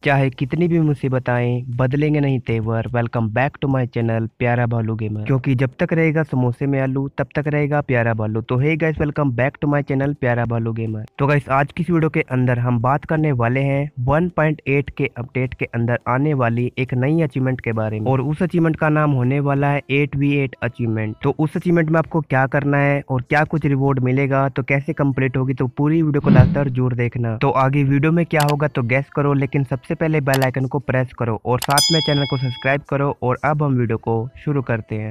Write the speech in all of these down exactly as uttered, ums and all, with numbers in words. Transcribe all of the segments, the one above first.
चाहे कितनी भी मुसीबत आए बदलेंगे नहीं तेवर। Welcome back to my channel Pyara Bhalu gamer, क्योंकि जब तक रहेगा समोसे में आलू तब तक रहेगा प्यारा भालू। तो hey guys, welcome back to my channel Pyara Bhalu gamer. तो गाइस, आज की इस वीडियो के अंदर हम बात करने वाले हैं वन पॉइंट एट के अपडेट के अंदर आने वाली एक नई अचीवमेंट के बारे में, और उस अचीवमेंट का नाम होने वाला है एट वी एट अचीवमेंट। तो उस अचीवमेंट में आपको क्या करना है और क्या कुछ रिवॉर्ड मिलेगा, तो कैसे कंप्लीट होगी, तो पूरी वीडियो को लास्ट तक जरूर देखना। तो आगे वीडियो में क्या होगा तो गैस करो, लेकिन सबसे पहले बेल आइकन को प्रेस करो और साथ में चैनल को सब्सक्राइब करो। और अब हम वीडियो को शुरू करते हैं।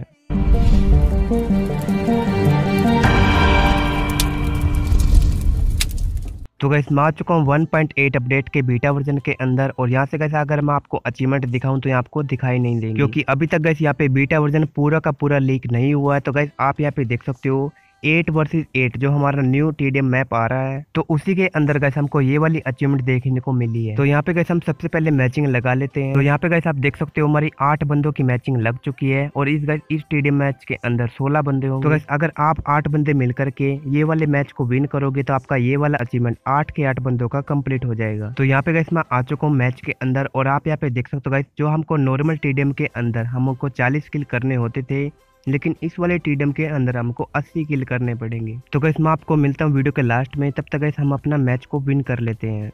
तो गाइस, मैं आ चुका हूँ वन पॉइंट एट अपडेट के बीटा वर्जन के अंदर, और यहाँ से गाइस अगर मैं आपको अचीवमेंट दिखाऊं तो यहाँ आपको दिखाई नहीं देंगे, क्योंकि अभी तक गाइस यहाँ पे बीटा वर्जन पूरा का पूरा लीक नहीं हुआ है। तो गाइस, आप यहाँ पे देख सकते हो एट वर्सेस एट जो हमारा न्यू टीडीएम मैप आ रहा है, तो उसी के अंदर गाइस हमको ये वाली अचीवमेंट देखने को मिली है। तो यहाँ पे गाइस हम सबसे पहले मैचिंग लगा लेते हैं। तो यहाँ पे गाइस आप देख सकते हो हमारी आठ बंदों की मैचिंग लग चुकी है, और इस गाइस इस टीडीएम मैच के अंदर सोलह बंदे होंगे। तो गाइस अगर आप आठ बंदे मिल करके ये वाले मैच को विन करोगे तो आपका ये वाला अचीवमेंट आठ के आठ बंदों का कंप्लीट हो जाएगा। तो यहाँ पे गाइस मैं आ चुका हूँ मैच के अंदर, और आप यहाँ पे देख सकते हो गाइस जो हमको नॉर्मल टीडीएम के अंदर हमको चालीस किल करने होते थे, लेकिन इस वाले टीडीएम के अंदर हमको अस्सी किल करने पड़ेंगे। तो गाइस मैं आपको मिलता हूँ वीडियो के लास्ट में, तब तक गाइस हम अपना मैच को विन कर लेते हैं।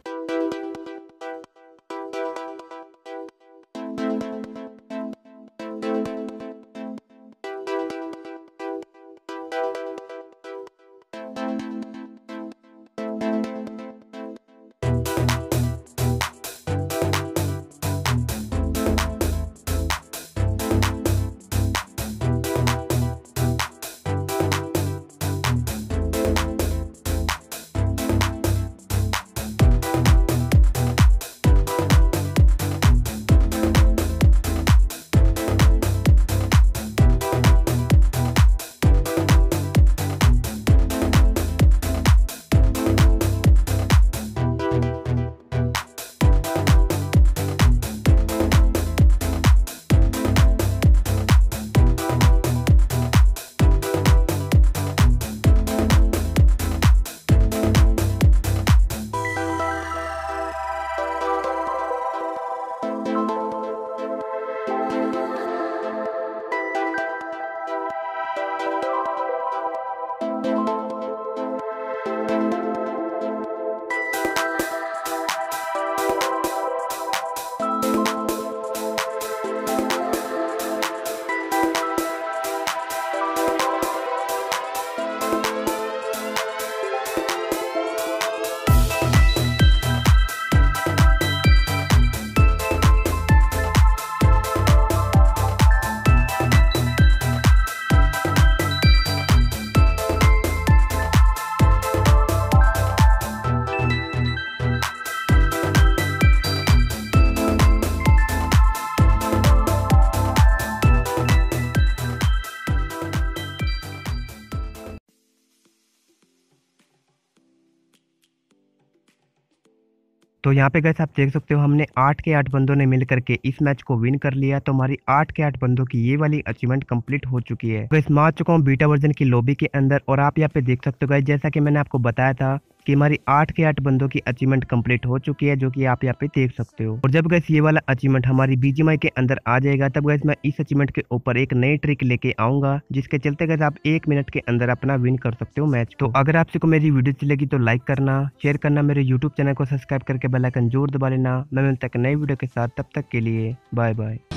तो यहाँ पे गैस आप देख सकते हो हमने आठ के आठ बंदों ने मिल करके इस मैच को विन कर लिया। तो हमारी आठ के आठ बंदों की ये वाली अचीवमेंट कंप्लीट हो चुकी है। गैस मैं आ चुका हूँ बीटा वर्जन की लॉबी के अंदर, और आप यहाँ पे देख सकते हो गैस जैसा कि मैंने आपको बताया था कि हमारी आठ के आठ बंदों की अचीवमेंट कंप्लीट हो चुकी है, जो कि आप यहाँ पे देख सकते हो। और जब गैस ये वाला अचीवमेंट हमारी बीजीएमआई के अंदर आ जाएगा, तब गैस मैं इस अचीवमेंट के ऊपर एक नई ट्रिक लेके आऊंगा, जिसके चलते गैस आप एक मिनट के अंदर अपना विन कर सकते हो मैच। तो अगर आपसे को मेरी वीडियो चलेगी तो लाइक करना, शेयर करना, मेरे यूट्यूब चैनल को सब्सक्राइब करके बेल आइकन जरूर दबा लेना। मैं मिलता हूं नई वीडियो के साथ, तब तक के लिए बाय बाय।